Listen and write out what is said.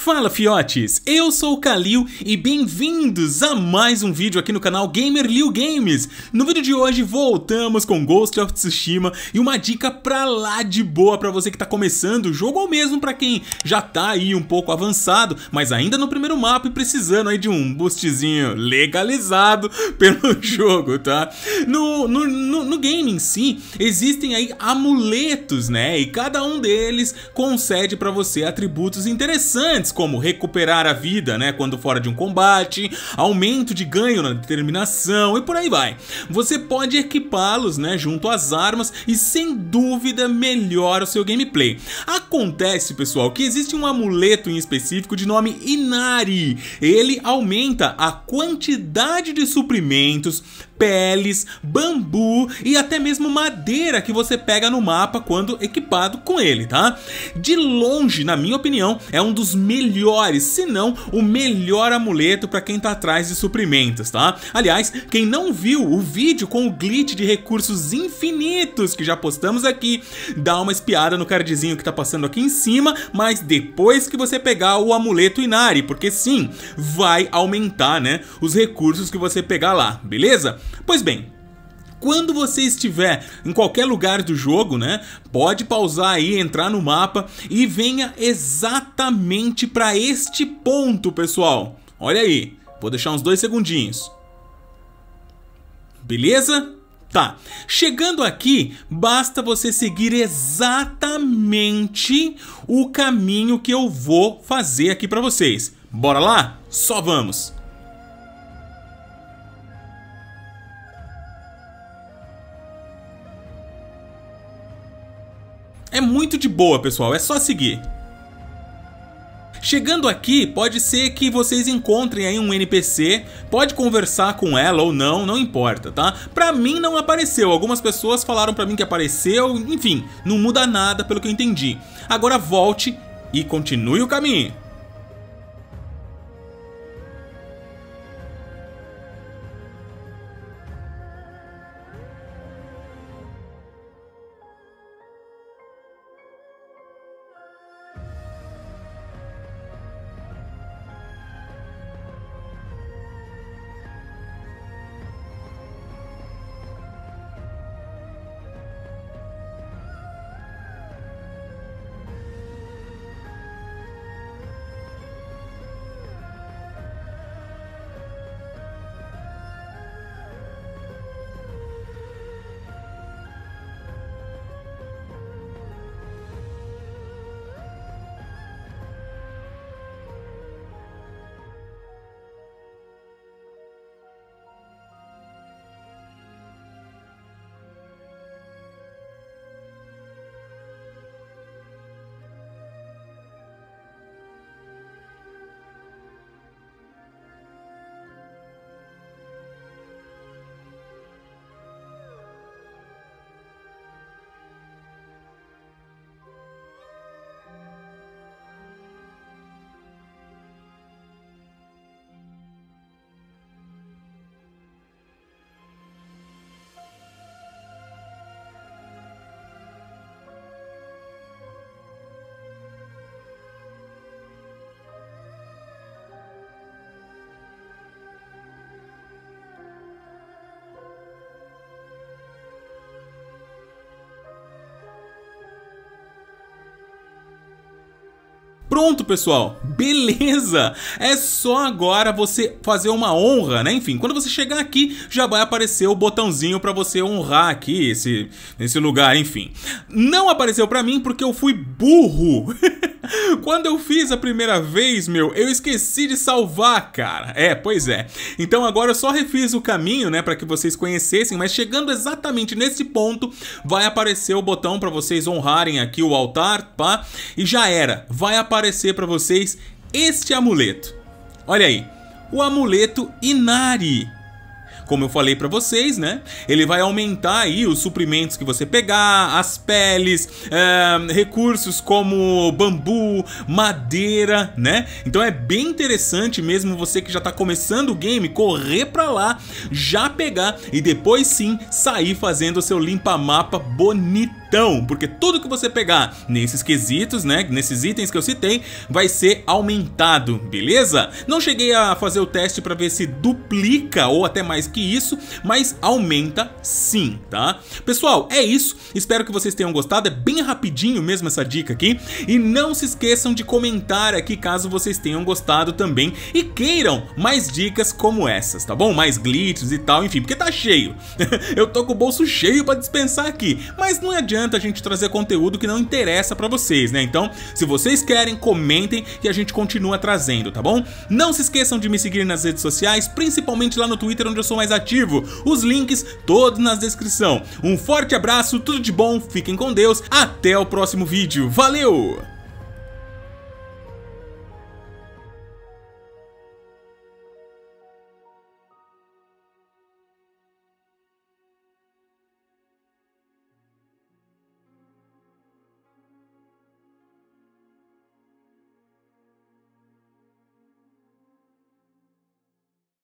Fala fiotes, eu sou o Kalil e bem-vindos a mais um vídeo aqui no canal GamerLil Games. No vídeo de hoje voltamos com Ghost of Tsushima e uma dica pra lá de boa pra você que tá começando o jogo ou mesmo pra quem já tá aí um pouco avançado, mas ainda no primeiro mapa e precisando aí de um boostzinho legalizado pelo jogo, tá? No game em si, existem aí amuletos, né? E cada um deles concede pra você atributos interessantes, como recuperar a vida, né, quando fora de um combate, aumento de ganho na determinação e por aí vai. Você pode equipá-los, né, junto às armas e sem dúvida melhora o seu gameplay. Acontece, pessoal, que existe um amuleto em específico de nome Inari. Ele aumenta a quantidade de suprimentos, peles, bambu e até mesmo madeira que você pega no mapa quando equipado com ele, tá? De longe, na minha opinião, é um dos melhores, se não o melhor amuleto para quem tá atrás de suprimentos, tá? Aliás, quem não viu o vídeo com o glitch de recursos infinitos que já postamos aqui, dá uma espiada no cardzinho que tá passando aqui em cima, mas depois que você pegar o amuleto Inari, porque sim, vai aumentar, né, os recursos que você pegar lá, beleza? Pois bem, quando você estiver em qualquer lugar do jogo, né, pode pausar aí, entrar no mapa e venha exatamente para este ponto, pessoal. Olha aí, vou deixar uns 2 segundinhos. Beleza? Tá, chegando aqui, basta você seguir exatamente o caminho que eu vou fazer aqui para vocês. Bora lá? Só vamos! É muito de boa, pessoal, é só seguir. Chegando aqui, pode ser que vocês encontrem aí um NPC, pode conversar com ela ou não, não importa, tá? Pra mim não apareceu, algumas pessoas falaram pra mim que apareceu, enfim, não muda nada pelo que eu entendi. Agora volte e continue o caminho. Pronto, pessoal, beleza, é só agora você fazer uma honra, né, enfim, quando você chegar aqui já vai aparecer o botãozinho pra você honrar aqui esse lugar, enfim. Não apareceu pra mim porque eu fui burro. Quando eu fiz a primeira vez, eu esqueci de salvar, cara. Pois é. Então agora eu só refiz o caminho, né, pra que vocês conhecessem, mas chegando exatamente nesse ponto, vai aparecer o botão pra vocês honrarem aqui o altar, tá? E já era. Vai aparecer pra vocês este amuleto. Olha aí. O amuleto Inari. Como eu falei pra vocês, né? Ele vai aumentar aí os suprimentos que você pegar, as peles, recursos como bambu, madeira, né? Então é bem interessante mesmo você que já tá começando o game, correr pra lá, já pegar e depois sim sair fazendo o seu limpa-mapa bonitão. então, porque tudo que você pegar nesses quesitos, né, nesses itens que eu citei, vai ser aumentado, beleza? Não cheguei a fazer o teste para ver se duplica ou até mais que isso, mas aumenta sim, tá? Pessoal, é isso, espero que vocês tenham gostado, é bem rapidinho mesmo essa dica aqui, e não se esqueçam de comentar aqui caso vocês tenham gostado também e queiram mais dicas como essas, tá bom? Mais glitches e tal, enfim, porque tá cheio. Eu tô com o bolso cheio pra dispensar aqui, mas não adianta a gente trazer conteúdo que não interessa pra vocês, né? Então, se vocês querem, comentem que a gente continua trazendo, tá bom? Não se esqueçam de me seguir nas redes sociais, principalmente lá no Twitter, onde eu sou mais ativo. Os links todos na descrição. Um forte abraço, tudo de bom, fiquem com Deus, até o próximo vídeo. Valeu!